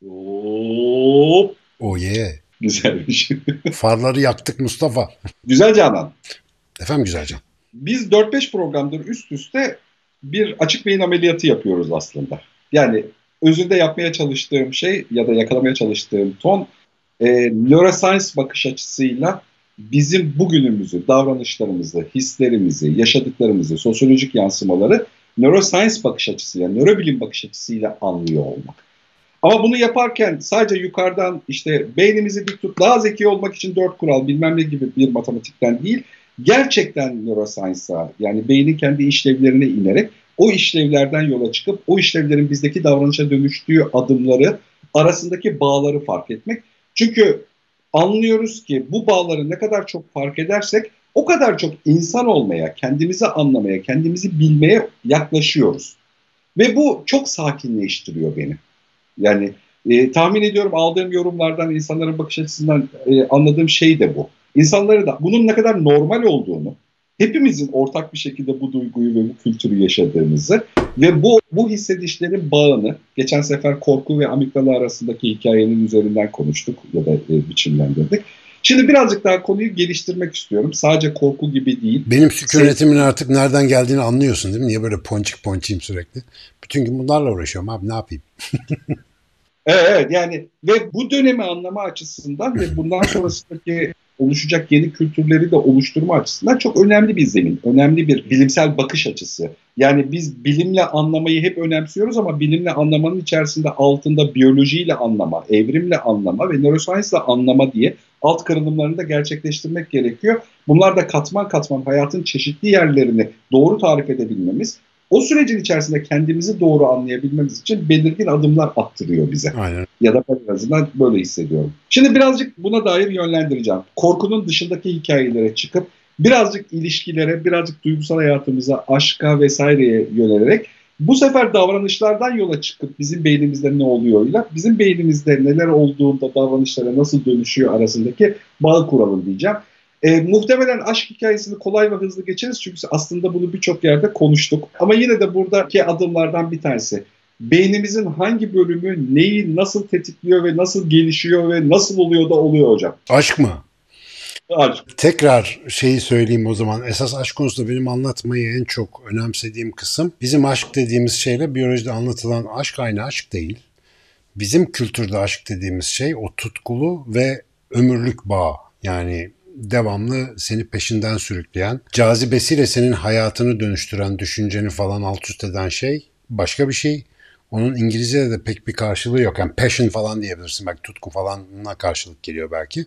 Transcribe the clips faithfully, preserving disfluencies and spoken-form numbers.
Hop. Oh yeah. Güzelmiş. Farları yaktık Mustafa. Güzel Canan. Efendim Güzelcan. Biz dört beş programdır üst üste bir açık beyin ameliyatı yapıyoruz aslında. Yani özünde yapmaya çalıştığım şey ya da yakalamaya çalıştığım ton e, neuroscience bakış açısıyla bizim bugünümüzü, davranışlarımızı, hislerimizi, yaşadıklarımızı, sosyolojik yansımaları neuroscience bakış açısıyla, nörobilim bakış açısıyla anlıyor olmak. Ama bunu yaparken sadece yukarıdan işte beynimizi bir tut, daha zeki olmak için dört kural bilmem ne gibi bir matematikten değil, gerçekten neuroscience'a yani beynin kendi işlevlerine inerek o işlevlerden yola çıkıp o işlevlerin bizdeki davranışa dönüştüğü adımları arasındaki bağları fark etmek. Çünkü anlıyoruz ki bu bağları ne kadar çok fark edersek o kadar çok insan olmaya, kendimizi anlamaya, kendimizi bilmeye yaklaşıyoruz. Ve bu çok sakinleştiriyor beni. Yani e, tahmin ediyorum aldığım yorumlardan, insanların bakış açısından e, anladığım şey de bu. İnsanları da bunun ne kadar normal olduğunu, hepimizin ortak bir şekilde bu duyguyu ve bu kültürü yaşadığımızı ve bu bu hissedişlerin bağını, geçen sefer korku ve amigdala arasındaki hikayenin üzerinden konuştuk ya da e, biçimlendirdik. Şimdi birazcık daha konuyu geliştirmek istiyorum. Sadece korku gibi değil. Benim sükûnetimin artık nereden geldiğini anlıyorsun değil mi? Niye böyle ponçik ponçiyim sürekli? Bütün gün bunlarla uğraşıyorum abi, ne yapayım? Evet, evet yani ve bu dönemi anlama açısından ve bundan sonrasındaki oluşacak yeni kültürleri de oluşturma açısından çok önemli bir zemin, önemli bir bilimsel bakış açısı. Yani biz bilimle anlamayı hep önemsiyoruz ama bilimle anlamanın içerisinde altında biyolojiyle anlama, evrimle anlama ve neuroscience anlama diye alt kırılımlarını da gerçekleştirmek gerekiyor. Bunlar da katman katman hayatın çeşitli yerlerini doğru tarif edebilmemiz, o sürecin içerisinde kendimizi doğru anlayabilmemiz için belirgin adımlar attırıyor bize. Aynen. Ya da ben en azından böyle hissediyorum. Şimdi birazcık buna dair yönlendireceğim. Korkunun dışındaki hikayelere çıkıp birazcık ilişkilere, birazcık duygusal hayatımıza, aşka vesaireye yönelerek bu sefer davranışlardan yola çıkıp bizim beynimizde ne oluyorla bizim beynimizde neler olduğunda davranışlara nasıl dönüşüyor arasındaki bağ kuralım diyeceğim. E, muhtemelen aşk hikayesini kolay ve hızlı geçeriz çünkü aslında bunu birçok yerde konuştuk. Ama yine de buradaki adımlardan bir tanesi. Beynimizin hangi bölümü neyi nasıl tetikliyor ve nasıl gelişiyor ve nasıl oluyor da oluyor hocam? Aşk mı? Aşk. Tekrar şeyi söyleyeyim o zaman. Esas aşk konusunda benim anlatmayı en çok önemsediğim kısım, bizim aşk dediğimiz şeyle biyolojide anlatılan aşk aynı aşk değil. Bizim kültürde aşk dediğimiz şey o tutkulu ve ömürlük bağ. Yani devamlı seni peşinden sürükleyen, cazibesiyle senin hayatını dönüştüren, düşünceni falan alt üst eden şey başka bir şey. Onun İngilizce'de de pek bir karşılığı yok. Yani passion falan diyebilirsin. Belki tutku falanla karşılık geliyor belki.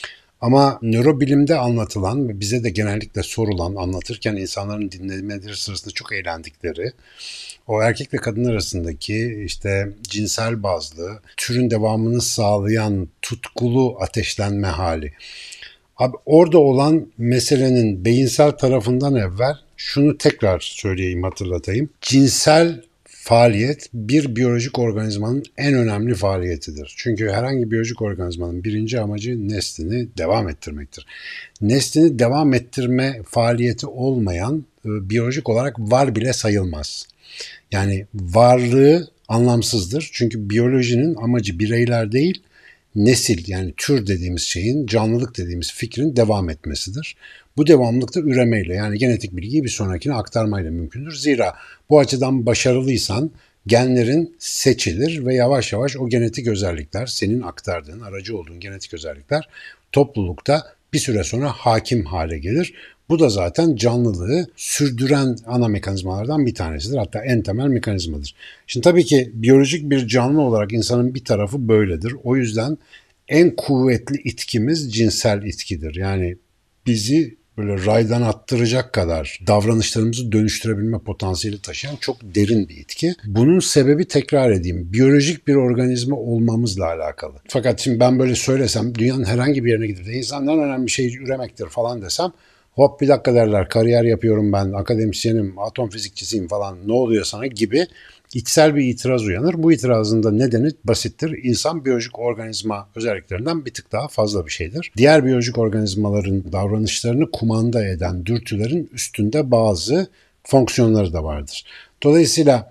Ama nörobilimde anlatılan ve bize de genellikle sorulan, anlatırken insanların dinlemeleri sırasında çok eğlendikleri, o erkek ve kadın arasındaki işte cinsel bazlı, türün devamını sağlayan tutkulu ateşlenme hali. Abi orada olan meselenin beyinsel tarafından evvel şunu tekrar söyleyeyim, hatırlatayım. Cinsel faaliyet bir biyolojik organizmanın en önemli faaliyetidir. Çünkü herhangi bir biyolojik organizmanın birinci amacı neslini devam ettirmektir. Neslini devam ettirme faaliyeti olmayan e, biyolojik olarak var bile sayılmaz. Yani varlığı anlamsızdır. Çünkü biyolojinin amacı bireyler değil, nesil yani tür dediğimiz şeyin, canlılık dediğimiz fikrin devam etmesidir. Bu devamlılık da üremeyle yani genetik bilgiyi bir sonrakine aktarmayla mümkündür. Zira bu açıdan başarılıysan genlerin seçilir ve yavaş yavaş o genetik özellikler, senin aktardığın, aracı olduğun genetik özellikler toplulukta bir süre sonra hakim hale gelir. Bu da zaten canlılığı sürdüren ana mekanizmalardan bir tanesidir. Hatta en temel mekanizmadır. Şimdi tabii ki biyolojik bir canlı olarak insanın bir tarafı böyledir. O yüzden en kuvvetli itkimiz cinsel itkidir. Yani bizi böyle raydan attıracak kadar davranışlarımızı dönüştürebilme potansiyeli taşıyan çok derin bir itki. Bunun sebebi, tekrar edeyim, biyolojik bir organizma olmamızla alakalı. Fakat şimdi ben böyle söylesem, dünyanın herhangi bir yerine gidip de insanların önemli şey üremektir falan desem, hop bir dakika derler, kariyer yapıyorum ben, akademisyenim, atom fizikçisiyim falan, ne oluyor sana gibi içsel bir itiraz uyanır. Bu itirazın da nedeni basittir. İnsan biyolojik organizma özelliklerinden bir tık daha fazla bir şeydir. Diğer biyolojik organizmaların davranışlarını kumanda eden dürtülerin üstünde bazı fonksiyonları da vardır. Dolayısıyla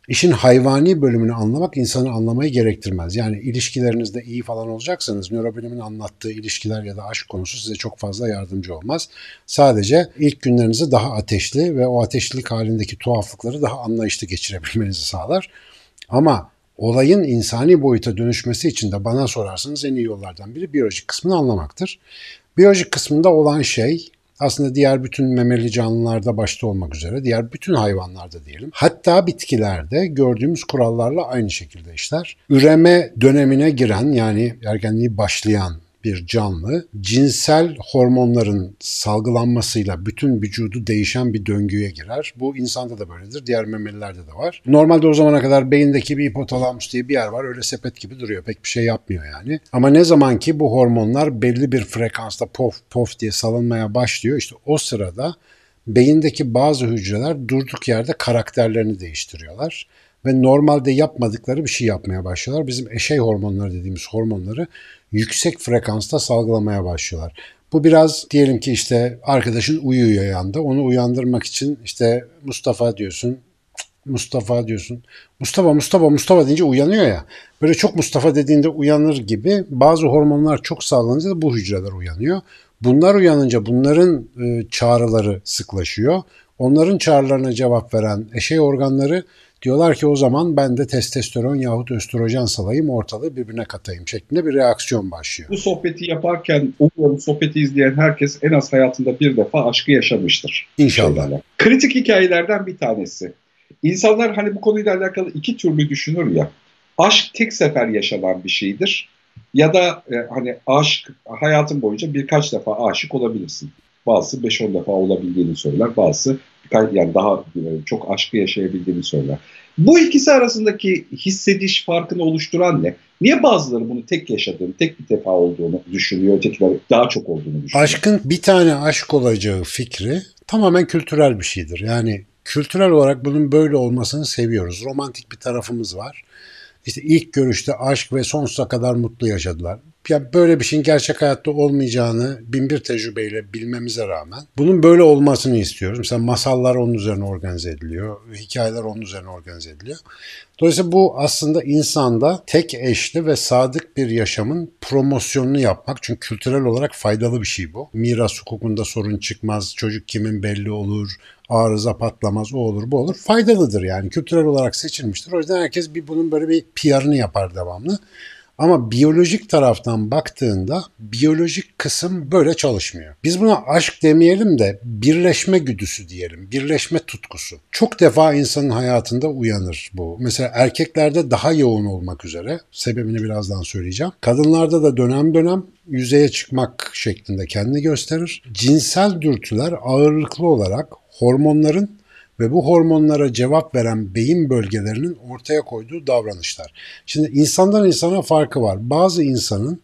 İşin hayvani bölümünü anlamak insanı anlamayı gerektirmez. Yani ilişkilerinizde iyi falan olacaksanız nörobilimin anlattığı ilişkiler ya da aşk konusu size çok fazla yardımcı olmaz. Sadece ilk günlerinizi daha ateşli ve o ateşlilik halindeki tuhaflıkları daha anlayışlı geçirebilmenizi sağlar. Ama olayın insani boyuta dönüşmesi için de bana sorarsanız en iyi yollardan biri biyolojik kısmını anlamaktır. Biyolojik kısmında olan şey aslında diğer bütün memeli canlılarda başta olmak üzere diğer bütün hayvanlarda diyelim. Hatta bitkilerde gördüğümüz kurallarla aynı şekilde işler. Üreme dönemine giren yani ergenliği başlayan bir canlı cinsel hormonların salgılanmasıyla bütün vücudu değişen bir döngüye girer. Bu insanda da böyledir, diğer memelilerde de var. Normalde o zamana kadar beyindeki bir hipotalamus diye bir yer var. Öyle sepet gibi duruyor. Pek bir şey yapmıyor yani. Ama ne zaman ki bu hormonlar belli bir frekansta pof pof diye salınmaya başlıyor, işte o sırada beyindeki bazı hücreler durduk yerde karakterlerini değiştiriyorlar ve normalde yapmadıkları bir şey yapmaya başlıyorlar. Bizim eşey hormonları dediğimiz hormonları yüksek frekansta salgılamaya başlıyorlar. Bu biraz diyelim ki işte arkadaşın uyuyor yanda. Onu uyandırmak için işte Mustafa diyorsun. Mustafa diyorsun. Mustafa, Mustafa, Mustafa deyince uyanıyor ya. Böyle çok Mustafa dediğinde uyanır gibi bazı hormonlar çok salgılanınca da bu hücreler uyanıyor. Bunlar uyanınca bunların e, çağrıları sıklaşıyor. Onların çağrılarına cevap veren eşey organları diyorlar ki o zaman ben de testosteron yahut östrojen salayım, ortalığı birbirine katayım şeklinde bir reaksiyon başlıyor. Bu sohbeti yaparken umuyorum sohbeti izleyen herkes en az hayatında bir defa aşkı yaşamıştır. İnşallah. Şeylerle. Kritik hikayelerden bir tanesi. İnsanlar hani bu konuyla alakalı iki türlü düşünür ya. Aşk tek sefer yaşanan bir şeydir. Ya da e, hani aşk hayatın boyunca birkaç defa aşık olabilirsin. Bazısı beş on defa olabildiğini söyler. Bazısı yani daha çok aşkı yaşayabildiğini söyler. Bu ikisi arasındaki hissediş farkını oluşturan ne? Niye bazıları bunu tek yaşadığını, tek bir defa olduğunu düşünüyor, ötekiler daha çok olduğunu düşünüyor? Aşkın bir tane aşk olacağı fikri tamamen kültürel bir şeydir. Yani kültürel olarak bunun böyle olmasını seviyoruz. Romantik bir tarafımız var. İşte ilk görüşte aşk ve sonsuza kadar mutlu yaşadılar. Yani böyle bir şeyin gerçek hayatta olmayacağını bin bir tecrübeyle bilmemize rağmen bunun böyle olmasını istiyoruz. Mesela masallar onun üzerine organize ediliyor, hikayeler onun üzerine organize ediliyor. Dolayısıyla bu aslında insanda tek eşli ve sadık bir yaşamın promosyonunu yapmak. Çünkü kültürel olarak faydalı bir şey bu. Miras hukukunda sorun çıkmaz, çocuk kimin belli olur, arıza patlamaz, o olur bu olur. Faydalıdır yani, kültürel olarak seçilmiştir. O yüzden herkes bir bunun böyle bir P R'ını yapar devamlı. Ama biyolojik taraftan baktığında biyolojik kısım böyle çalışmıyor. Biz buna aşk demeyelim de birleşme güdüsü diyelim, birleşme tutkusu. Çok defa insanın hayatında uyanır bu. Mesela erkeklerde daha yoğun olmak üzere, sebebini birazdan söyleyeceğim. Kadınlarda da dönem dönem yüzeye çıkmak şeklinde kendini gösterir. Cinsel dürtüler ağırlıklı olarak hormonların ve bu hormonlara cevap veren beyin bölgelerinin ortaya koyduğu davranışlar. Şimdi insandan insana farkı var. Bazı insanın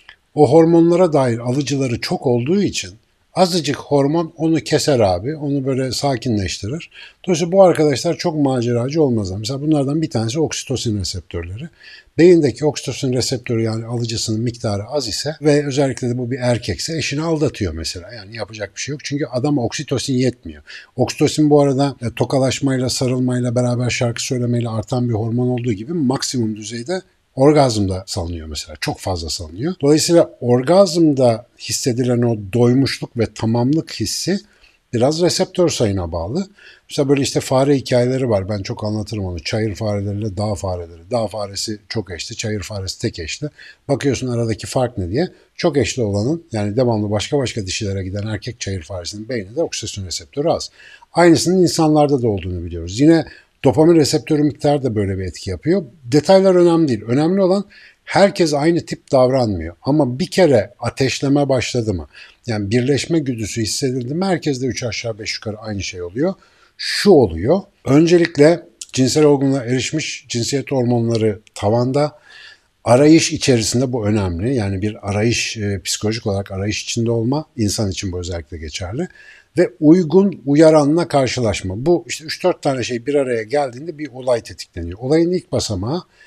o hormonlara dair alıcıları çok olduğu için azıcık hormon onu keser abi, onu böyle sakinleştirir. Dolayısıyla bu arkadaşlar çok maceracı olmazlar. Mesela bunlardan bir tanesi oksitosin reseptörleri. Beyindeki oksitosin reseptörü yani alıcısının miktarı az ise ve özellikle de bu bir erkekse eşini aldatıyor mesela. Yani yapacak bir şey yok. Çünkü adama oksitosin yetmiyor. Oksitosin bu arada e, tokalaşmayla, sarılmayla, beraber şarkı söylemeyle artan bir hormon olduğu gibi maksimum düzeyde orgazmda salınıyor mesela. Çok fazla salınıyor. Dolayısıyla orgazmda hissedilen o doymuşluk ve tamamlık hissi biraz reseptör sayına bağlı. Mesela böyle işte fare hikayeleri var. Ben çok anlatırım onu. Çayır fareleriyle dağ fareleri. Dağ faresi çok eşli, çayır faresi tek eşli. Bakıyorsun aradaki fark ne diye. Çok eşli olanın, yani devamlı başka başka dişilere giden erkek çayır faresinin beyninde oksitosin reseptörü az. Aynısının insanlarda da olduğunu biliyoruz. Yine dopamin reseptörü miktarı da böyle bir etki yapıyor. Detaylar önemli değil. Önemli olan herkes aynı tip davranmıyor. Ama bir kere ateşleme başladı mı, yani birleşme güdüsü hissedildi mi, herkeste üç aşağı beş yukarı aynı şey oluyor. Şu oluyor. Öncelikle cinsel olgunluğa erişmiş, cinsiyet hormonları tavanda. Arayış içerisinde bu önemli. Yani bir arayış, e, psikolojik olarak arayış içinde olma, insan için bu özellikle geçerli. Ve uygun uyaranla karşılaşma. Bu işte üç dört tane şey bir araya geldiğinde bir olay tetikleniyor. Olayın ilk basamağı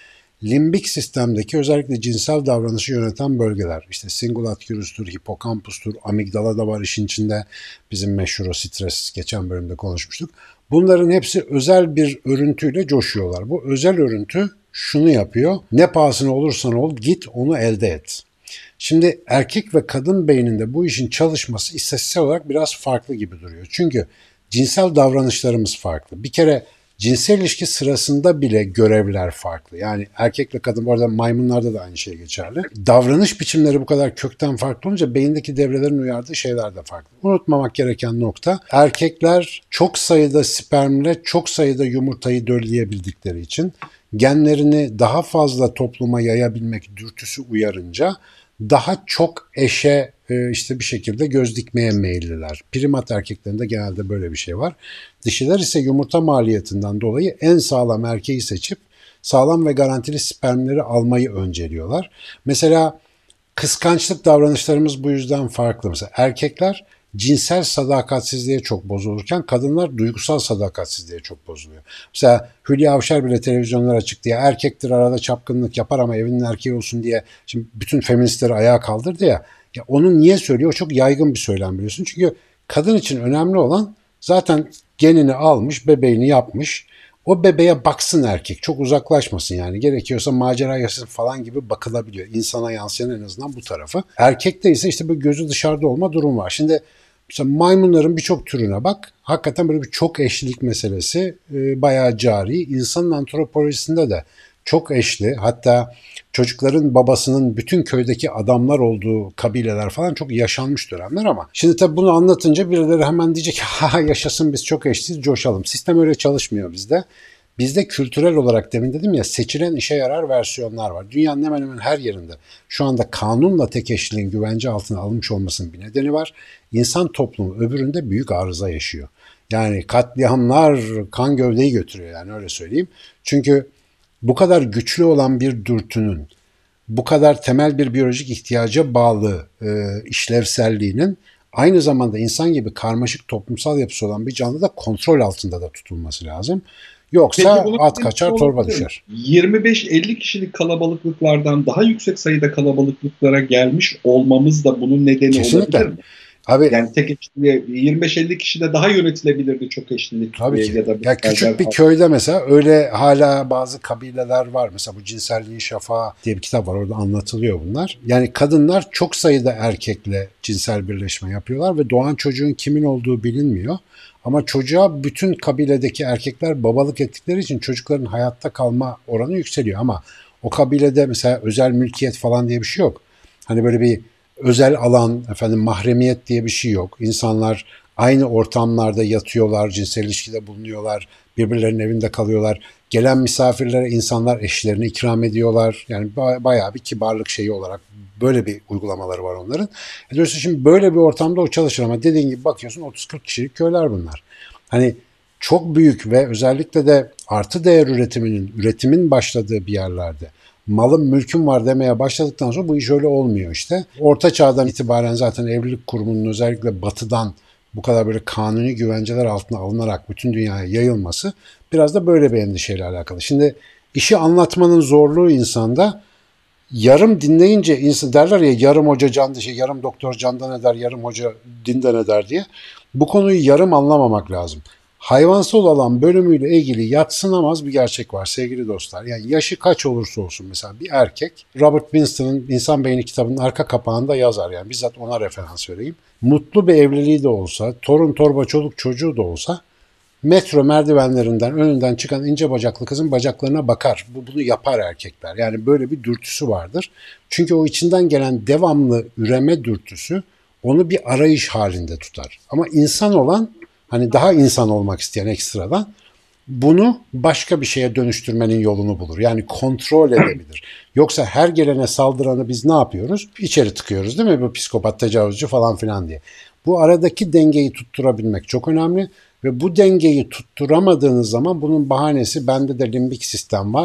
limbik sistemdeki özellikle cinsel davranışı yöneten bölgeler. İşte cingulate gyrus'tur, hipokampustur, amigdala da var işin içinde. Bizim meşhur o stres geçen bölümde konuşmuştuk. Bunların hepsi özel bir örüntüyle coşuyorlar. Bu özel örüntü şunu yapıyor. Ne pahasına olursan ol git onu elde et. Şimdi erkek ve kadın beyninde bu işin çalışması istatistiksel olarak biraz farklı gibi duruyor. Çünkü cinsel davranışlarımız farklı. Bir kere cinsel ilişki sırasında bile görevler farklı. Yani erkekle kadın, bu arada maymunlarda da aynı şey geçerli. Davranış biçimleri bu kadar kökten farklı olunca beyindeki devrelerin uyardığı şeyler de farklı. Unutmamak gereken nokta, erkekler çok sayıda spermle çok sayıda yumurtayı dölleyebildikleri için genlerini daha fazla topluma yayabilmek dürtüsü uyarınca daha çok eşe işte bir şekilde göz dikmeye meyilliler. Primat erkeklerinde genelde böyle bir şey var. Dişiler ise yumurta maliyetinden dolayı en sağlam erkeği seçip sağlam ve garantili spermleri almayı önceliyorlar. Mesela kıskançlık davranışlarımız bu yüzden farklı. Mesela erkekler cinsel sadakatsizliğe çok bozulurken kadınlar duygusal sadakatsizliğe çok bozuluyor. Mesela Hülya Avşar bile televizyonlara çıktı ya, erkektir arada çapkınlık yapar ama evinin erkeği olsun diye şimdi bütün feministleri ayağa kaldırdı ya. Ya onu niye söylüyor? O çok yaygın bir söylem biliyorsun. Çünkü kadın için önemli olan zaten genini almış, bebeğini yapmış. O bebeğe baksın erkek. Çok uzaklaşmasın yani. Gerekiyorsa macera yaşasın falan gibi bakılabiliyor. İnsana yansıyan en azından bu tarafı. Erkekte ise işte bu gözü dışarıda olma durum var. Şimdi mesela maymunların birçok türüne bak. Hakikaten böyle bir çok eşlilik meselesi e, bayağı cari. İnsanın antropolojisinde de çok eşli. Hatta çocukların babasının bütün köydeki adamlar olduğu kabileler falan çok yaşanmış dönemler ama şimdi tabii bunu anlatınca birileri hemen diyecek ha yaşasın biz çok eşliyiz coşalım. Sistem öyle çalışmıyor bizde. Bizde kültürel olarak demin dedim ya seçilen işe yarar versiyonlar var. Dünyanın hemen hemen her yerinde şu anda kanunla tek eşliliğin güvence altına alınmış olmasının bir nedeni var. İnsan toplumu öbüründe büyük arıza yaşıyor. Yani katliamlar kan gövdeyi götürüyor yani öyle söyleyeyim. Çünkü bu kadar güçlü olan bir dürtünün, bu kadar temel bir biyolojik ihtiyaca bağlı e, işlevselliğinin aynı zamanda insan gibi karmaşık toplumsal yapısı olan bir canlıda kontrol altında da tutulması lazım. Yoksa at kaçar torba düşer. yirmi beş elli kişilik kalabalıklardan daha yüksek sayıda kalabalıklara gelmiş olmamız da bunun nedeni Kesinlikle. olabilir mi? Abi, yani tek eşliliğe yirmi beş elli kişide daha yönetilebilirdi çok eşlilik. Tabii ki. Ya, da ya küçük bir köyde mesela öyle hala bazı kabileler var. Mesela bu Cinselliğin Şafağı diye bir kitap var. Orada anlatılıyor bunlar. Yani kadınlar çok sayıda erkekle cinsel birleşme yapıyorlar ve doğan çocuğun kimin olduğu bilinmiyor. Ama çocuğa bütün kabiledeki erkekler babalık ettikleri için çocukların hayatta kalma oranı yükseliyor. Ama o kabilede mesela özel mülkiyet falan diye bir şey yok. Hani böyle bir özel alan, efendim mahremiyet diye bir şey yok. İnsanlar aynı ortamlarda yatıyorlar, cinsel ilişkide bulunuyorlar, birbirlerinin evinde kalıyorlar. Gelen misafirlere insanlar eşlerini ikram ediyorlar. Yani bayağı bir kibarlık şeyi olarak böyle bir uygulamaları var onların. Dolayısıyla şimdi böyle bir ortamda o çalışır ama dediğin gibi bakıyorsun otuz kırk kişilik köyler bunlar. Hani çok büyük ve özellikle de artı değer üretiminin, üretimin başladığı bir yerlerde malım mülküm var demeye başladıktan sonra bu iş öyle olmuyor işte. Orta çağdan itibaren zaten evlilik kurumunun özellikle batıdan bu kadar böyle kanuni güvenceler altına alınarak bütün dünyaya yayılması biraz da böyle bir endişeyle alakalı. Şimdi işi anlatmanın zorluğu insanda yarım dinleyince insan derler ya yarım hoca can şey yarım doktor candan eder, yarım hoca dinden eder diye. Bu konuyu yarım anlamamak lazım. Hayvansal olan bölümüyle ilgili yadsınamaz bir gerçek var sevgili dostlar. Yani yaşı kaç olursa olsun mesela bir erkek Robert Winston'ın İnsan Beyni kitabının arka kapağında yazar yani bizzat ona referans vereyim. Mutlu bir evliliği de olsa, torun torba çoluk çocuğu da olsa metro merdivenlerinden önünden çıkan ince bacaklı kızın bacaklarına bakar. Bu bunu yapar erkekler. Yani böyle bir dürtüsü vardır. Çünkü o içinden gelen devamlı üreme dürtüsü onu bir arayış halinde tutar. Ama insan olan hani daha insan olmak isteyen ekstradan bunu başka bir şeye dönüştürmenin yolunu bulur. Yani kontrol edebilir. Yoksa her gelene saldıranı biz ne yapıyoruz? İçeri tıkıyoruz değil mi? Bu psikopat, tecavüzcü falan filan diye. Bu aradaki dengeyi tutturabilmek çok önemli. Ve bu dengeyi tutturamadığınız zaman bunun bahanesi bende de limbik sistem var.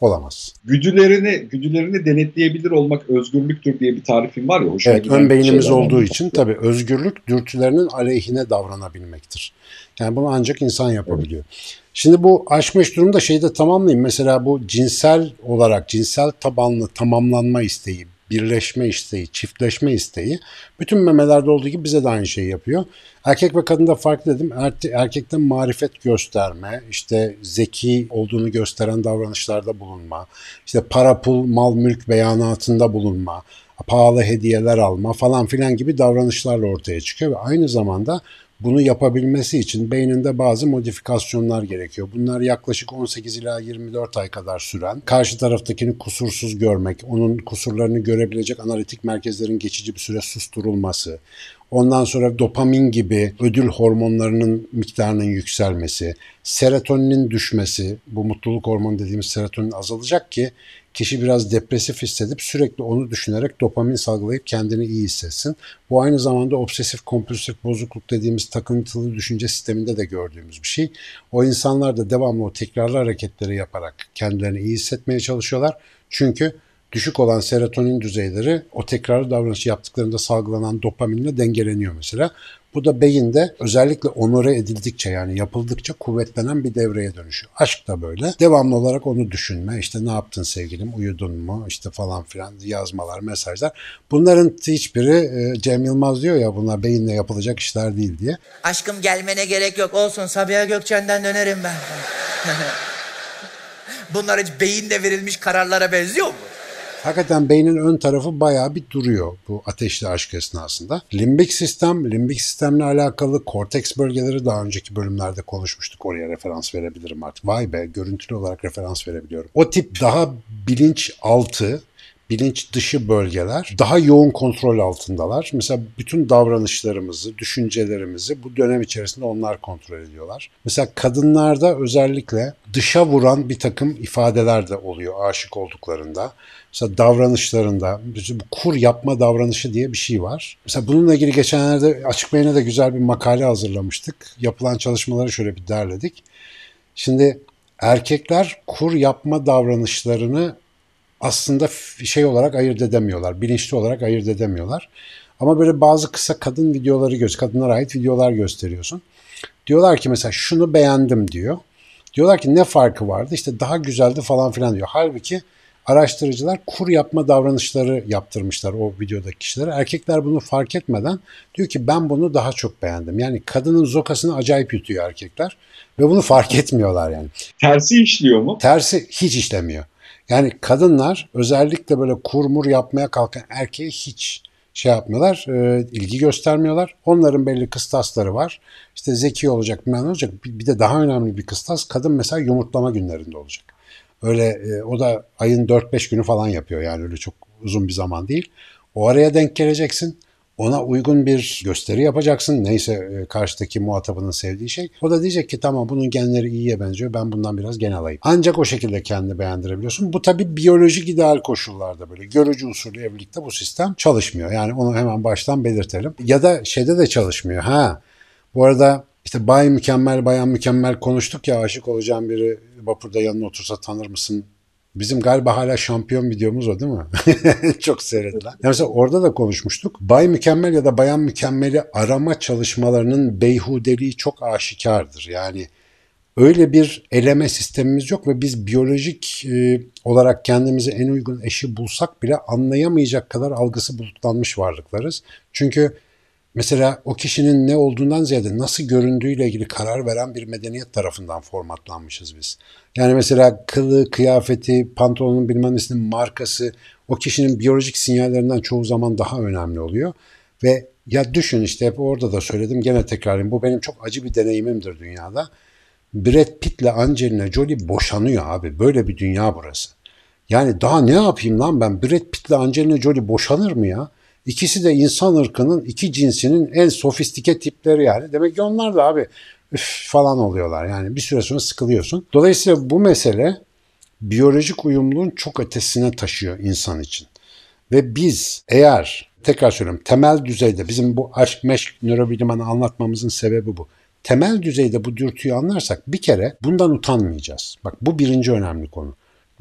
Olamaz. Güdülerini, güdülerini denetleyebilir olmak özgürlüktür diye bir tarifim var ya. Evet, ön beynimiz olduğu için tabii özgürlük dürtülerinin aleyhine davranabilmektir. Yani bunu ancak insan yapabiliyor. Evet. Şimdi bu aşk meşk durumda şeyi de tamamlayayım. Mesela bu cinsel olarak cinsel tabanlı tamamlanma isteği, birleşme isteği, çiftleşme isteği bütün memelerde olduğu gibi bize de aynı şeyi yapıyor. Erkek ve kadında farklı dedim. Erkekte marifet gösterme, işte zeki olduğunu gösteren davranışlarda bulunma, işte para, pul, mal, mülk beyanatında bulunma, pahalı hediyeler alma falan filan gibi davranışlarla ortaya çıkıyor ve aynı zamanda bunu yapabilmesi için beyninde bazı modifikasyonlar gerekiyor. Bunlar yaklaşık on sekiz ila yirmi dört ay kadar süren, karşı taraftakini kusursuz görmek, onun kusurlarını görebilecek analitik merkezlerin geçici bir süre susturulması, ondan sonra dopamin gibi ödül hormonlarının miktarının yükselmesi, serotoninin düşmesi, bu mutluluk hormonu dediğimiz serotonin azalacak ki kişi biraz depresif hissedip sürekli onu düşünerek dopamin salgılayıp kendini iyi hissetsin. Bu aynı zamanda obsesif kompulsif bozukluk dediğimiz takıntılı düşünce sisteminde de gördüğümüz bir şey. O insanlar da devamlı o tekrarlı hareketleri yaparak kendilerini iyi hissetmeye çalışıyorlar. Çünkü düşük olan serotonin düzeyleri o tekrarlı davranışı yaptıklarında salgılanan dopaminle dengeleniyor mesela. Bu da beyinde özellikle onore edildikçe yani yapıldıkça kuvvetlenen bir devreye dönüşüyor. Aşk da böyle. Devamlı olarak onu düşünme. İşte ne yaptın sevgilim, uyudun mu, işte falan filan yazmalar, mesajlar. Bunların hiçbiri Cem Yılmaz diyor ya bunlar beyinle yapılacak işler değil diye. Aşkım gelmene gerek yok olsun Sabiha Gökçen'den dönerim ben. Bunlar hiç beyinle verilmiş kararlara benziyor mu? Hakikaten beynin ön tarafı bayağı bir duruyor bu ateşli aşk esnasında. Limbik sistem, limbik sistemle alakalı korteks bölgeleri daha önceki bölümlerde konuşmuştuk. Oraya referans verebilirim artık. Vay be, görüntülü olarak referans verebiliyorum. O tip daha bilinç altı, bilinç dışı bölgeler daha yoğun kontrol altındalar. Mesela bütün davranışlarımızı, düşüncelerimizi bu dönem içerisinde onlar kontrol ediyorlar. Mesela kadınlarda özellikle dışa vuran bir takım ifadeler de oluyor aşık olduklarında. Mesela davranışlarında bu kur yapma davranışı diye bir şey var. Mesela bununla ilgili geçenlerde Açık Beyin'e de güzel bir makale hazırlamıştık. Yapılan çalışmaları şöyle bir derledik. Şimdi erkekler kur yapma davranışlarını aslında şey olarak ayırt edemiyorlar. Bilinçli olarak ayırt edemiyorlar. Ama böyle bazı kısa kadın videoları göz, kadınlara ait videolar gösteriyorsun. Diyorlar ki mesela şunu beğendim diyor. Diyorlar ki ne farkı vardı? İşte daha güzeldi falan filan diyor. Halbuki araştırıcılar kur yapma davranışları yaptırmışlar o videodaki kişilere. Erkekler bunu fark etmeden diyor ki ben bunu daha çok beğendim. Yani kadının zokasını acayip yutuyor erkekler ve bunu fark etmiyorlar yani. Tersi işliyor mu? Tersi hiç işlemiyor. Yani kadınlar özellikle böyle kurmur yapmaya kalkan erkeğe hiç şey yapmıyorlar, e, ilgi göstermiyorlar. Onların belli kıstasları var. İşte zeki olacak, bilmem ne olacak. Bir, bir de daha önemli bir kıstas kadın mesela yumurtlama günlerinde olacak. Öyle e, o da ayın dört beş günü falan yapıyor yani öyle çok uzun bir zaman değil. O araya denk geleceksin. Ona uygun bir gösteri yapacaksın. Neyse e, karşıdaki muhatabının sevdiği şey. O da diyecek ki tamam bunun genleri iyiye benziyor. Ben bundan biraz gen alayım. Ancak o şekilde kendini beğendirebiliyorsun. Bu tabii biyolojik ideal koşullarda böyle. Görücü usulü evlilikte bu sistem çalışmıyor. Yani onu hemen baştan belirtelim. Ya da şeyde de çalışmıyor. Ha. Bu arada işte bay mükemmel, bayan mükemmel konuştuk ya aşık olacağım biri vapurda yanına otursa tanır mısın? Bizim galiba hala şampiyon videomuz o değil mi? Çok seyredilen. Yani mesela orada da konuşmuştuk. Bay mükemmel ya da bayan mükemmeli arama çalışmalarının beyhudeliği çok aşikardır. Yani öyle bir eleme sistemimiz yok ve biz biyolojik e, olarak kendimize en uygun eşi bulsak bile anlayamayacak kadar algısı bulutlanmış varlıklarız. Çünkü mesela o kişinin ne olduğundan ziyade nasıl göründüğüyle ilgili karar veren bir medeniyet tarafından formatlanmışız biz. Yani mesela kılı, kıyafeti, pantolonun bilmem nesinin markası o kişinin biyolojik sinyallerinden çoğu zaman daha önemli oluyor. Ve ya düşün işte hep orada da söyledim gene tekrarlayayım. Bu benim çok acı bir deneyimimdir dünyada. Brad Pitt'le Angelina Jolie boşanıyor abi. Böyle bir dünya burası. Yani daha ne yapayım lan ben? Brad Pitt'le Angelina Jolie boşanır mı ya? İkisi de insan ırkının iki cinsinin en sofistike tipleri yani. Demek ki onlar da abi üf falan oluyorlar. Yani bir süre sonra sıkılıyorsun. Dolayısıyla bu mesele biyolojik uyumluluğun çok ötesine taşıyor insan için. Ve biz eğer tekrar söylüyorum temel düzeyde bizim bu aşk meşk nörobilimini anlatmamızın sebebi bu. Temel düzeyde bu dürtüyü anlarsak bir kere bundan utanmayacağız. Bak bu birinci önemli konu.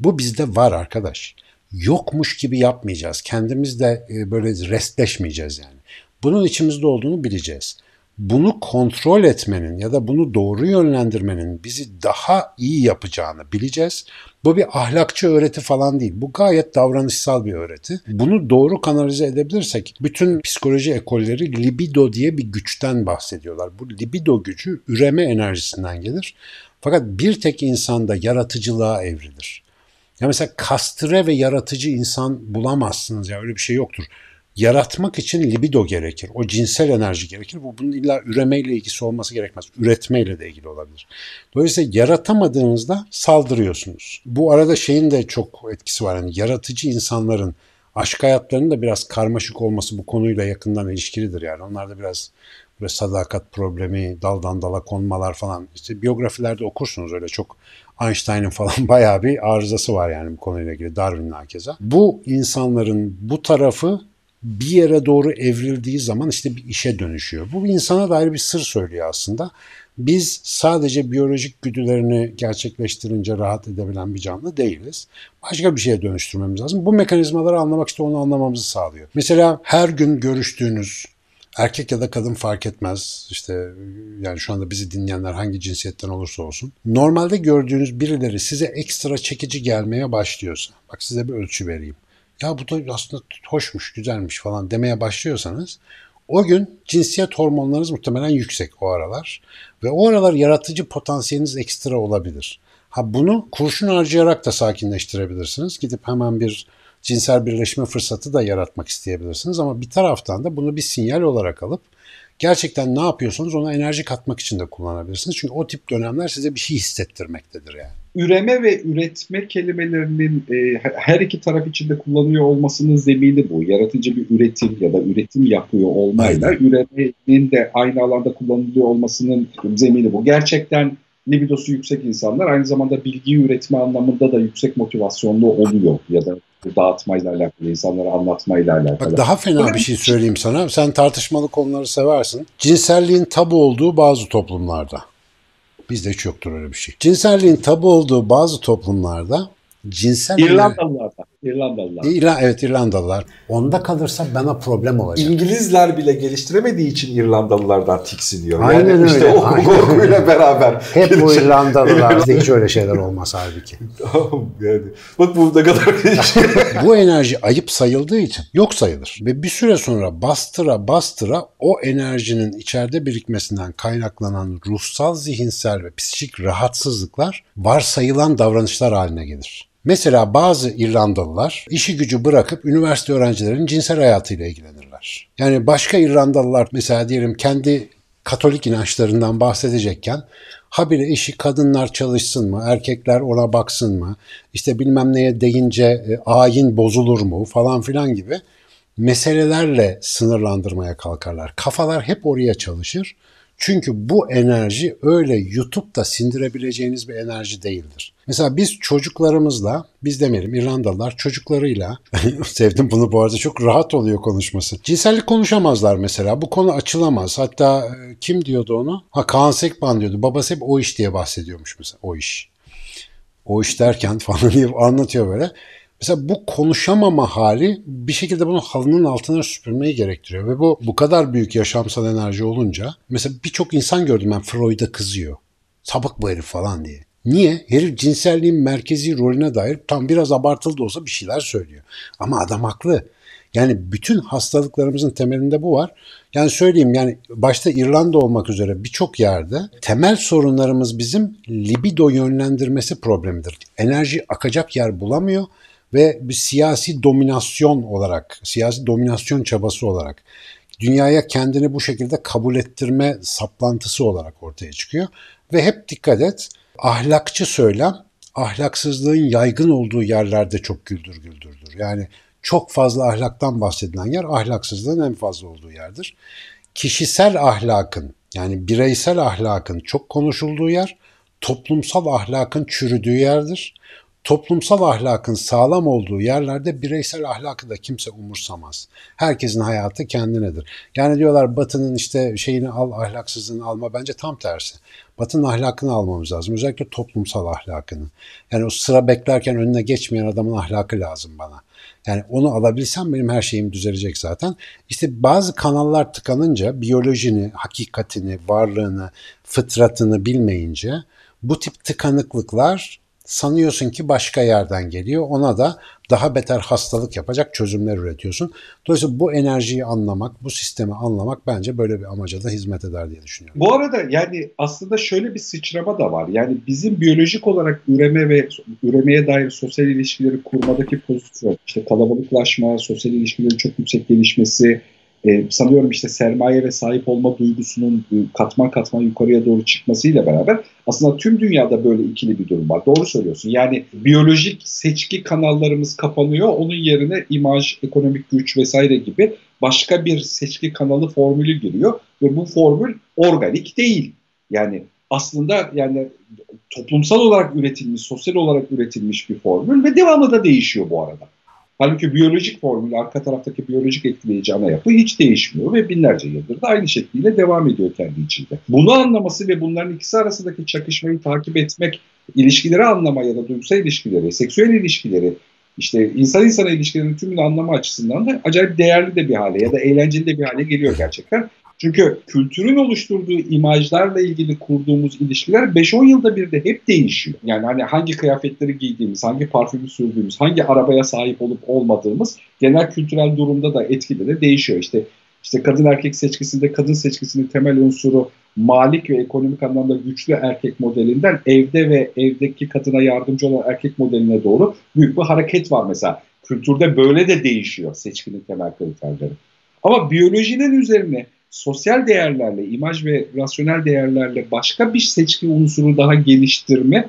Bu bizde var arkadaş. Yokmuş gibi yapmayacağız. Kendimiz de böyle restleşmeyeceğiz yani. Bunun içimizde olduğunu bileceğiz. Bunu kontrol etmenin ya da bunu doğru yönlendirmenin bizi daha iyi yapacağını bileceğiz. Bu bir ahlakçı öğreti falan değil. Bu gayet davranışsal bir öğreti. Bunu doğru kanalize edebilirsek bütün psikoloji ekolleri libido diye bir güçten bahsediyorlar. Bu libido gücü üreme enerjisinden gelir. Fakat bir tek insanda yaratıcılığa evrilir. Ya mesela kastre ve yaratıcı insan bulamazsınız ya, öyle bir şey yoktur. Yaratmak için libido gerekir. O cinsel enerji gerekir. Bu bunun illa üremeyle ilgisi olması gerekmez. Üretmeyle de ilgili olabilir. Dolayısıyla yaratamadığınızda saldırıyorsunuz. Bu arada şeyin de çok etkisi var. Yani yaratıcı insanların aşk hayatlarının da biraz karmaşık olması bu konuyla yakından ilişkilidir yani. Onlar da biraz böyle sadakat problemi, daldan dala konmalar falan. İşte biyografilerde okursunuz öyle çok. Einstein'ın falan bayağı bir arızası var yani bu konuyla ilgili. Darwin'in hakeza. Bu insanların bu tarafı bir yere doğru evrildiği zaman işte bir işe dönüşüyor. Bu insana dair bir sır söylüyor aslında. Biz sadece biyolojik güdülerini gerçekleştirince rahat edebilen bir canlı değiliz. Başka bir şeye dönüştürmemiz lazım. Bu mekanizmaları anlamak işte onu anlamamızı sağlıyor. Mesela her gün görüştüğünüz erkek ya da kadın fark etmez. İşte yani şu anda bizi dinleyenler hangi cinsiyetten olursa olsun. Normalde gördüğünüz birileri size ekstra çekici gelmeye başlıyorsa, bak size bir ölçü vereyim. Ya bu da aslında hoşmuş, güzelmiş falan demeye başlıyorsanız o gün cinsiyet hormonlarınız muhtemelen yüksek o aralar. Ve o aralar yaratıcı potansiyeliniz ekstra olabilir. Ha bunu kurşun harcayarak da sakinleştirebilirsiniz. Gidip hemen bir cinsel birleşme fırsatı da yaratmak isteyebilirsiniz. Ama bir taraftan da bunu bir sinyal olarak alıp gerçekten ne yapıyorsanız ona enerji katmak için de kullanabilirsiniz. Çünkü o tip dönemler size bir şey hissettirmektedir yani. Üreme ve üretme kelimelerinin e, her iki taraf içinde kullanılıyor olmasının zemini bu. Yaratıcı bir üretim ya da üretim yapıyor olmayla Aynen. üremenin de aynı alanda kullanılıyor olmasının zemini bu. Gerçekten libidosu yüksek insanlar aynı zamanda bilgi üretme anlamında da yüksek motivasyonlu oluyor ya da dağıtmayla alakalı, insanlara anlatmayla alakalı. Bak daha fena Öyle bir şey söyleyeyim sana. Sen tartışmalı konuları seversin. Cinselliğin tabu olduğu bazı toplumlarda. Bizde hiç yoktur öyle bir şey. Cinselliğin tabu olduğu bazı toplumlarda cinsel... İrlandalılarda. İrlandalılar. İrla, evet İrlandalılar. Onda kalırsa bana problem olacak. İngilizler bile geliştiremediği için İrlandalılardan tiksiniyor. Aynen yani öyle. işte o korkuyla beraber. Hep bu İrlandalılarda hiç öyle şeyler olmaz halbuki. yani. Bak bu ne kadar Bu enerji ayıp sayıldığı için yok sayılır. Ve bir süre sonra bastıra bastıra o enerjinin içeride birikmesinden kaynaklanan ruhsal, zihinsel ve psikik rahatsızlıklar varsayılan davranışlar haline gelir. Mesela bazı İrlandalılar işi gücü bırakıp üniversite öğrencilerinin cinsel hayatıyla ilgilenirler. Yani başka İrlandalılar mesela diyelim kendi Katolik inançlarından bahsedecekken habire işi kadınlar çalışsın mı, erkekler ona baksın mı, işte bilmem neye deyince e, ayin bozulur mu falan filan gibi meselelerle sınırlandırmaya kalkarlar. Kafalar hep oraya çalışır. Çünkü bu enerji öyle yutup da sindirebileceğiniz bir enerji değildir. Mesela biz çocuklarımızla, biz demeyelim İrlandalılar çocuklarıyla, sevdim bunu bu arada çok rahat oluyor konuşması. Cinsellik konuşamazlar mesela, bu konu açılamaz. Hatta kim diyordu onu? Ha Kaan Sekban diyordu. Babası hep o iş diye bahsediyormuş mesela, o iş. O iş derken falan diye anlatıyor böyle. Mesela bu konuşamama hali bir şekilde bunu halının altına süpürmeyi gerektiriyor. Ve bu bu kadar büyük yaşamsal enerji olunca mesela birçok insan gördüm ben Freud'a kızıyor. Sapık bu herif falan diye. Niye? Herif cinselliğin merkezi rolüne dair tam biraz abartılı da olsa bir şeyler söylüyor. Ama adam haklı. Yani bütün hastalıklarımızın temelinde bu var. Yani söyleyeyim yani başta İrlanda olmak üzere birçok yerde temel sorunlarımız bizim libido yönlendirmesi problemidir. Enerji akacak yer bulamıyor. Ve bir siyasi dominasyon olarak, siyasi dominasyon çabası olarak dünyaya kendini bu şekilde kabul ettirme saplantısı olarak ortaya çıkıyor. Ve hep dikkat et, ahlakçı söylem, ahlaksızlığın yaygın olduğu yerlerde çok güldür güldürdür. Yani çok fazla ahlaktan bahsedilen yer ahlaksızlığın en fazla olduğu yerdir. Kişisel ahlakın, yani bireysel ahlakın çok konuşulduğu yer, toplumsal ahlakın çürüdüğü yerdir. Toplumsal ahlakın sağlam olduğu yerlerde bireysel ahlakı da kimse umursamaz. Herkesin hayatı kendinedir. Yani diyorlar Batı'nın işte şeyini al, ahlaksızlığını alma. Bence tam tersi. Batı'nın ahlakını almamız lazım. Özellikle toplumsal ahlakını. Yani o sıra beklerken önüne geçmeyen adamın ahlakı lazım bana. Yani onu alabilsem benim her şeyim düzelecek zaten. İşte bazı kanallar tıkanınca biyolojini, hakikatini, varlığını, fıtratını bilmeyince bu tip tıkanıklıklar sanıyorsun ki başka yerden geliyor. Ona da daha beter hastalık yapacak çözümler üretiyorsun. Dolayısıyla bu enerjiyi anlamak, bu sistemi anlamak bence böyle bir amaca da hizmet eder diye düşünüyorum. Bu arada yani aslında şöyle bir sıçrama da var. Yani bizim biyolojik olarak üreme ve üremeye dair sosyal ilişkileri kurmadaki pozisyon, işte kalabalıklaşma, sosyal ilişkilerin çok yüksek gelişmesi, e, sanıyorum işte sermaye ve sahip olma duygusunun e, katman katman yukarıya doğru çıkmasıyla beraber aslında tüm dünyada böyle ikili bir durum var. Doğru söylüyorsun. Yani biyolojik seçki kanallarımız kapanıyor. Onun yerine imaj, ekonomik güç vesaire gibi başka bir seçki kanalı formülü giriyor ve bu formül organik değil. Yani aslında yani toplumsal olarak üretilmiş, sosyal olarak üretilmiş bir formül ve devamlı da değişiyor bu arada. Halbuki biyolojik formül, arka taraftaki biyolojik etkileyici ana yapı hiç değişmiyor ve binlerce yıldır da aynı şekliyle devam ediyor kendi içinde. Bunu anlaması ve bunların ikisi arasındaki çakışmayı takip etmek, ilişkileri anlama ya da duygusal ilişkileri, seksüel ilişkileri, işte insan insana ilişkilerin tümünü anlama açısından da acayip değerli de bir hale ya da eğlenceli de bir hale geliyor gerçekten. Çünkü kültürün oluşturduğu imajlarla ilgili kurduğumuz ilişkiler beş on yılda bir de hep değişiyor. Yani hani hangi kıyafetleri giydiğimiz, hangi parfümü sürdüğümüz, hangi arabaya sahip olup olmadığımız genel kültürel durumda da etkili de değişiyor. İşte işte kadın erkek seçkisinde kadın seçkisinin temel unsuru malik ve ekonomik anlamda güçlü erkek modelinden evde ve evdeki kadına yardımcı olan erkek modeline doğru büyük bir hareket var mesela. Kültürde böyle de değişiyor seçkinin temel kriterleri. Ama biyolojinin üzerine sosyal değerlerle, imaj ve rasyonel değerlerle başka bir seçki unsuru daha geliştirme,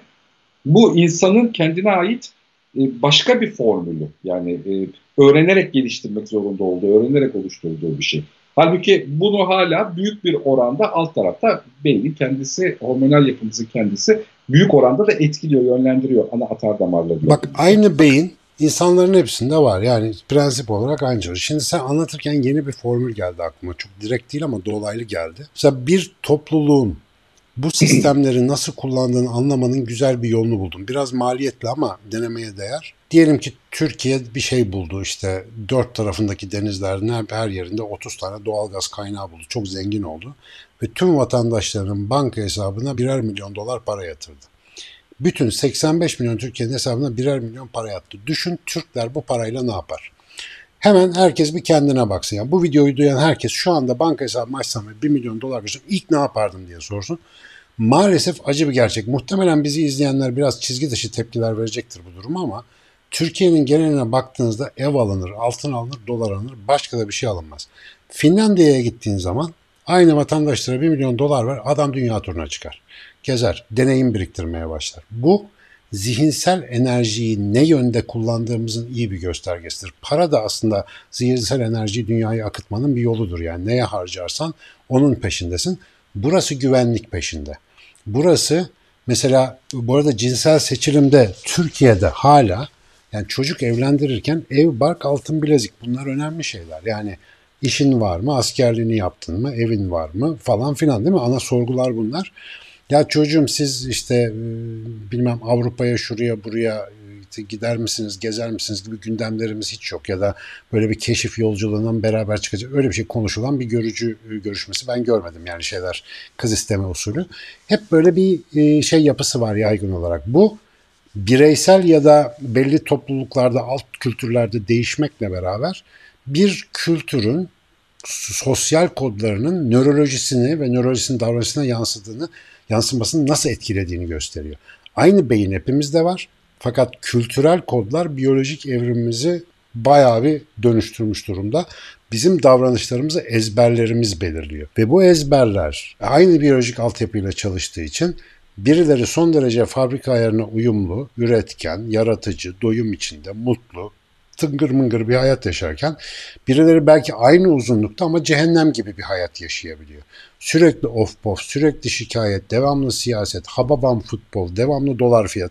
bu insanın kendine ait başka bir formülü. Yani öğrenerek geliştirmek zorunda olduğu, öğrenerek oluşturduğu bir şey. Halbuki bunu hala büyük bir oranda alt tarafta beynin kendisi, hormonal yapımızın kendisi büyük oranda da etkiliyor, yönlendiriyor ana atar damarlarıyla. Bak aynı beyin İnsanların hepsinde var. Yani prensip olarak aynı şey. Şimdi sen anlatırken yeni bir formül geldi aklıma. Çok direkt değil ama dolaylı geldi. Mesela bir topluluğun bu sistemleri nasıl kullandığını anlamanın güzel bir yolunu buldum. Biraz maliyetli ama denemeye değer. Diyelim ki Türkiye bir şey buldu, işte dört tarafındaki denizlerin her yerinde otuz tane doğalgaz kaynağı buldu. Çok zengin oldu. Ve tüm vatandaşlarının banka hesabına birer milyon dolar para yatırdı. Bütün seksen beş milyon Türkiye'nin hesabına birer milyon para yattı. Düşün Türkler bu parayla ne yapar? Hemen herkes bir kendine baksın. Yani bu videoyu duyan herkes şu anda banka hesabımı açsam ve bir milyon dolar görsem ilk ne yapardım diye sorsun. Maalesef acı bir gerçek. Muhtemelen bizi izleyenler biraz çizgi dışı tepkiler verecektir bu duruma ama Türkiye'nin geneline baktığınızda ev alınır, altın alınır, dolar alınır, başka da bir şey alınmaz. Finlandiya'ya gittiğin zaman aynı vatandaşlara bir milyon dolar ver, adam dünya turuna çıkar. Gezer, deneyim biriktirmeye başlar. Bu zihinsel enerjiyi ne yönde kullandığımızın iyi bir göstergesidir. Para da aslında zihinsel enerjiyi dünyaya akıtmanın bir yoludur. Yani neye harcarsan onun peşindesin. Burası güvenlik peşinde. Burası mesela bu arada cinsel seçilimde Türkiye'de hala yani çocuk evlendirirken ev, bark, altın bilezik bunlar önemli şeyler. Yani işin var mı, askerliğini yaptın mı, evin var mı falan filan değil mi? Ana sorgular bunlar. Ya çocuğum siz işte bilmem Avrupa'ya şuraya buraya gider misiniz, gezer misiniz gibi gündemlerimiz hiç yok. Ya da böyle bir keşif yolculuğundan beraber çıkacak öyle bir şey konuşulan bir görücü görüşmesi ben görmedim. Yani şeyler kız isteme usulü. Hep böyle bir şey yapısı var yaygın olarak. Bu bireysel ya da belli topluluklarda, alt kültürlerde değişmekle beraber bir kültürün sosyal kodlarının nörolojisini ve nörolojisinin davranışına yansıdığını, yansımasını nasıl etkilediğini gösteriyor. Aynı beyin hepimizde var. Fakat kültürel kodlar biyolojik evrimimizi bayağı bir dönüştürmüş durumda. Bizim davranışlarımızı ezberlerimiz belirliyor. Ve bu ezberler aynı biyolojik altyapıyla çalıştığı için birileri son derece fabrika ayarına uyumlu, üretken, yaratıcı, doyum içinde, mutlu, tıngır mıngır bir hayat yaşarken birileri belki aynı uzunlukta ama cehennem gibi bir hayat yaşayabiliyor. Sürekli of pof, sürekli şikayet, devamlı siyaset, hababam futbol, devamlı dolar fiyatı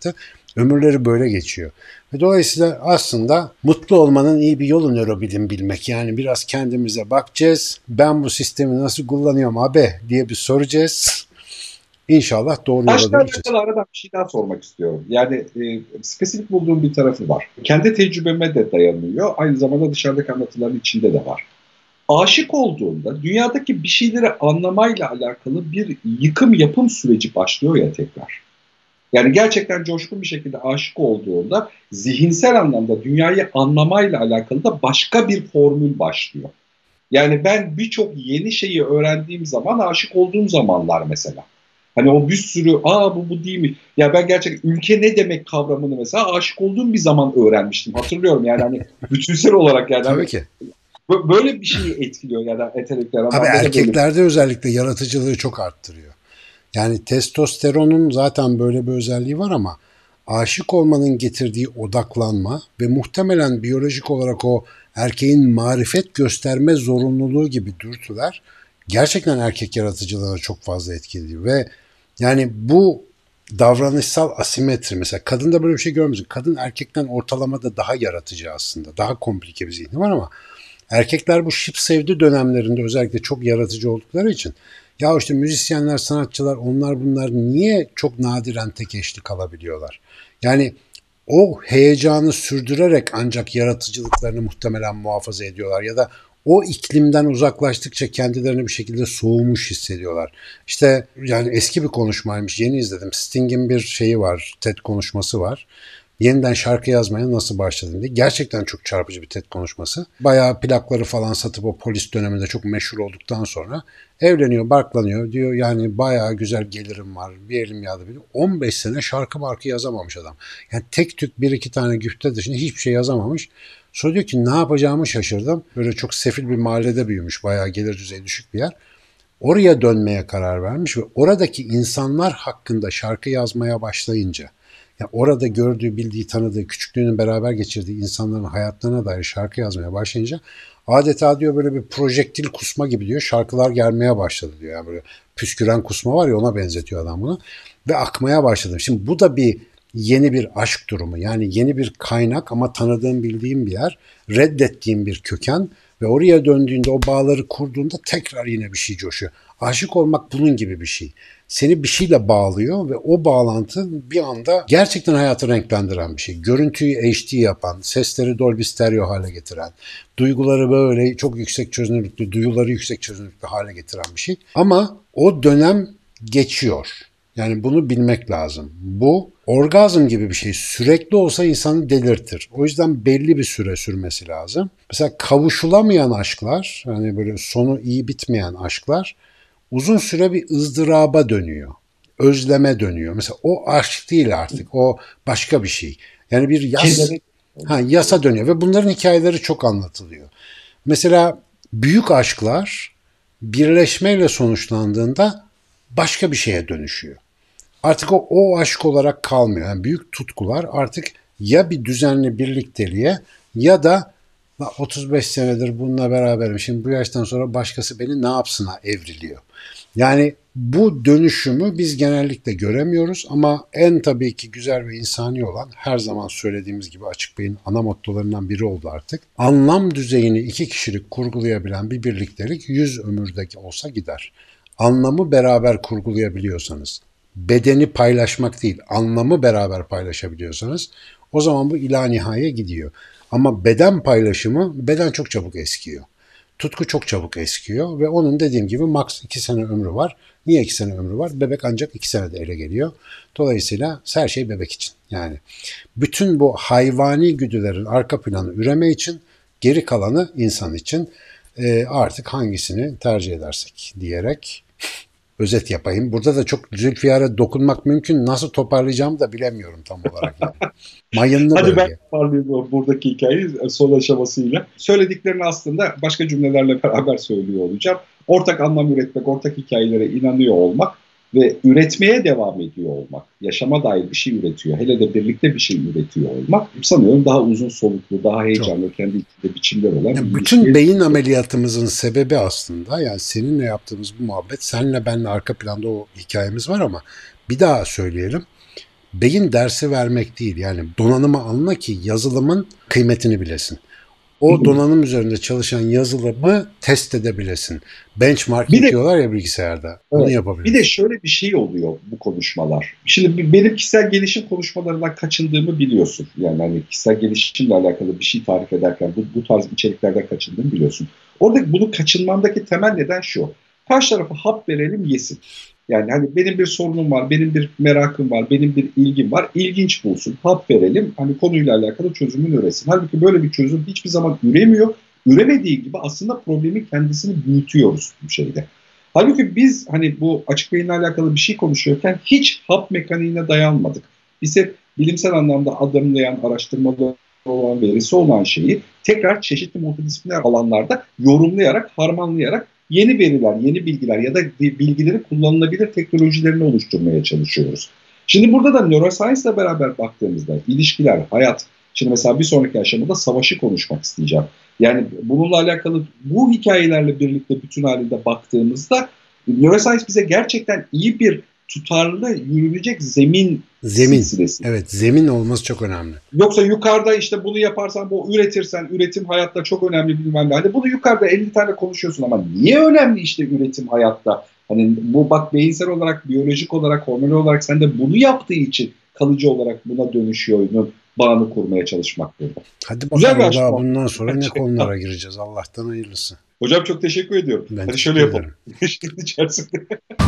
Ömürleri böyle geçiyor. Ve dolayısıyla aslında mutlu olmanın iyi bir yolu nörobilim bilmek. Yani biraz kendimize bakacağız. Ben bu sistemi nasıl kullanıyorum abi diye bir soracağız. İnşallah doğru yola Aşkla döneceğiz. alakalı aradan bir şey daha sormak istiyorum. Yani e, spesifik bulduğum bir tarafı var. Kendi tecrübeme de dayanıyor. Aynı zamanda dışarıdaki anlatıların içinde de var. Aşık olduğunda dünyadaki bir şeyleri anlamayla alakalı bir yıkım yapım süreci başlıyor ya tekrar. Yani gerçekten coşkun bir şekilde aşık olduğunda zihinsel anlamda dünyayı anlamayla alakalı da başka bir formül başlıyor. Yani ben birçok yeni şeyi öğrendiğim zaman aşık olduğum zamanlar mesela. Hani o bir sürü aa bu bu değil mi? Ya ben gerçekten ülke ne demek kavramını mesela aşık olduğum bir zaman öğrenmiştim. Hatırlıyorum yani hani bütünsel olarak yani Tabii hani ki. böyle bir şeyi etkiliyor yani entelektüel Abi anlamda da böyle. erkeklerde özellikle yaratıcılığı çok arttırıyor. Yani testosteronun zaten böyle bir özelliği var ama aşık olmanın getirdiği odaklanma ve muhtemelen biyolojik olarak o erkeğin marifet gösterme zorunluluğu gibi dürtüler gerçekten erkek yaratıcılığına çok fazla etkiliyor ve yani bu davranışsal asimetri mesela kadında böyle bir şey görmüyorsun. Kadın erkekten ortalamada daha yaratıcı aslında. Daha komplike bir zihni var ama erkekler bu şıp sevdi dönemlerinde özellikle çok yaratıcı oldukları için ya işte müzisyenler, sanatçılar onlar bunlar niye çok nadiren tek eşli kalabiliyorlar? Yani o heyecanı sürdürerek ancak yaratıcılıklarını muhtemelen muhafaza ediyorlar ya da o iklimden uzaklaştıkça kendilerini bir şekilde soğumuş hissediyorlar. İşte yani eski bir konuşmaymış, yeni izledim. Sting'in bir şeyi var, TED konuşması var. Yeniden şarkı yazmaya nasıl başladım diye. Gerçekten çok çarpıcı bir TED konuşması. Bayağı plakları falan satıp o polis döneminde çok meşhur olduktan sonra evleniyor, barklanıyor. Diyor yani bayağı güzel gelirim var. Bir elim yağda biliyor. on beş sene şarkı markı yazamamış adam. Yani tek tük bir iki tane güfte dışında hiçbir şey yazamamış. Sonra diyor ki ne yapacağımı şaşırdım. Böyle çok sefil bir mahallede büyümüş. Bayağı gelir düzeyi düşük bir yer. Oraya dönmeye karar vermiş ve oradaki insanlar hakkında şarkı yazmaya başlayınca ya orada gördüğü, bildiği, tanıdığı, küçüklüğünü beraber geçirdiği insanların hayatlarına dair şarkı yazmaya başlayınca adeta diyor böyle bir projektil kusma gibi diyor şarkılar gelmeye başladı diyor. Yani böyle püsküren kusma var ya ona benzetiyor adam bunu ve akmaya başladı. Şimdi bu da bir yeni bir aşk durumu yani yeni bir kaynak ama tanıdığım bildiğim bir yer reddettiğim bir köken ve oraya döndüğünde o bağları kurduğunda tekrar yine bir şey coşuyor. Aşık olmak bunun gibi bir şey. Seni bir şeyle bağlıyor ve o bağlantı bir anda gerçekten hayatı renklendiren bir şey. Görüntüyü H D yapan, sesleri Dolby Stereo hale getiren, duyguları böyle çok yüksek çözünürlüklü, duyuları yüksek çözünürlüklü hale getiren bir şey. Ama o dönem geçiyor. Yani bunu bilmek lazım. Bu orgazm gibi bir şey sürekli olsa insanı delirtir. O yüzden belli bir süre sürmesi lazım. Mesela kavuşulamayan aşklar, hani böyle sonu iyi bitmeyen aşklar uzun süre bir ızdıraba dönüyor. Özleme dönüyor. Mesela o aşk değil artık. O başka bir şey. Yani bir yas, ha, yasa dönüyor ve bunların hikayeleri çok anlatılıyor. Mesela büyük aşklar birleşmeyle sonuçlandığında başka bir şeye dönüşüyor. Artık o, o aşk olarak kalmıyor. Yani büyük tutkular artık ya bir düzenli birlikteliğe ya da otuz beş senedir bununla beraberim. Şimdi bu yaştan sonra başkası beni ne yapsına evriliyor. Yani bu dönüşümü biz genellikle göremiyoruz ama en tabii ki güzel ve insani olan her zaman söylediğimiz gibi Açık Bey'in ana mottolarından biri oldu artık. Anlam düzeyini iki kişilik kurgulayabilen bir birliktelik yüz ömürdeki olsa gider. Anlamı beraber kurgulayabiliyorsanız, bedeni paylaşmak değil, anlamı beraber paylaşabiliyorsanız o zaman bu ila nihaya gidiyor. Ama beden paylaşımı, beden çok çabuk eskiyor. Tutku çok çabuk eskiyor ve onun dediğim gibi max iki sene ömrü var. Niye iki sene ömrü var? Bebek ancak iki senede ele geliyor. Dolayısıyla her şey bebek için. Yani bütün bu hayvani güdülerin arka planı üreme için, geri kalanı insan için. E, artık hangisini tercih edersek diyerek özet yapayım. Burada da çok Zülfiyar'a dokunmak mümkün. Nasıl toparlayacağımı da bilemiyorum tam olarak. Yani. Mayınlı Hadi bölge. ben toparlayayım buradaki hikayeyi son aşamasıyla. Söylediklerini aslında başka cümlelerle beraber söylüyor olacağım. Ortak anlam üretmek, ortak hikayelere inanıyor olmak ve üretmeye devam ediyor olmak. Yaşama dair bir şey üretiyor. Hele de birlikte bir şey üretiyor olmak. Sanıyorum daha uzun soluklu, daha heyecanlı, çok. Kendi içinde biçimler olan. Yani bütün ilişkiye... beyin ameliyatımızın sebebi aslında yani seninle yaptığımız bu muhabbet, seninle benle arka planda o hikayemiz var ama bir daha söyleyelim. Beyin dersi vermek değil. Yani donanıma alma ki yazılımın kıymetini bilesin. O donanım üzerinde çalışan yazılımı test edebilesin. Benchmarking Bir de- diyorlar ya bilgisayarda. Onu Evet. yapabilirsin. Bir de şöyle bir şey oluyor bu konuşmalar. Şimdi benim kişisel gelişim konuşmalarından kaçındığımı biliyorsun. Yani hani kişisel gelişimle alakalı bir şey tarif ederken bu, bu tarz içeriklerden kaçındığımı biliyorsun. Orada bunu kaçınmamdaki temel neden şu. Karşı tarafa hap verelim yesin. Yani hani benim bir sorunum var, benim bir merakım var, benim bir ilgim var. İlginç bulsun, hap verelim. Hani konuyla alakalı çözümünü üretsin. Halbuki böyle bir çözüm hiçbir zaman üremiyor. Üremediği gibi aslında problemin kendisini büyütüyoruz bu şeyde. Halbuki biz hani bu açık beyinle alakalı bir şey konuşuyorken hiç hap mekaniğine dayanmadık. Biz hep bilimsel anlamda adımlayan, araştırmalı olan, verisi olan şeyi tekrar çeşitli multidisipliner alanlarda yorumlayarak, harmanlayarak yeni veriler, yeni bilgiler ya da bilgileri kullanılabilir teknolojilerini oluşturmaya çalışıyoruz. Şimdi burada da neuroscience ile beraber baktığımızda ilişkiler, hayat, şimdi mesela bir sonraki aşamada savaşı konuşmak isteyeceğim. Yani bununla alakalı bu hikayelerle birlikte bütün halinde baktığımızda neuroscience bize gerçekten iyi bir tutarlı yürünecek zemin, Zemin. silsilesi. Evet, zemin olması çok önemli. Yoksa yukarıda işte bunu yaparsan, bu üretirsen, üretim hayatta çok önemli bilmem ne. Hani bunu yukarıda elli tane konuşuyorsun ama niye önemli işte üretim hayatta? Hani bu bak beyinsel olarak, biyolojik olarak, hormonal olarak sen de bunu yaptığı için kalıcı olarak buna dönüşüyor'un bağını kurmaya çalışmak burada. Hadi Güzel bir bakalım daha açıklama. bundan sonra ne Bence. konulara gireceğiz. Allah'tan hayırlısı. Hocam çok teşekkür ediyorum. Ben Hadi teşekkür şöyle yapalım. ederim. İçerisinde.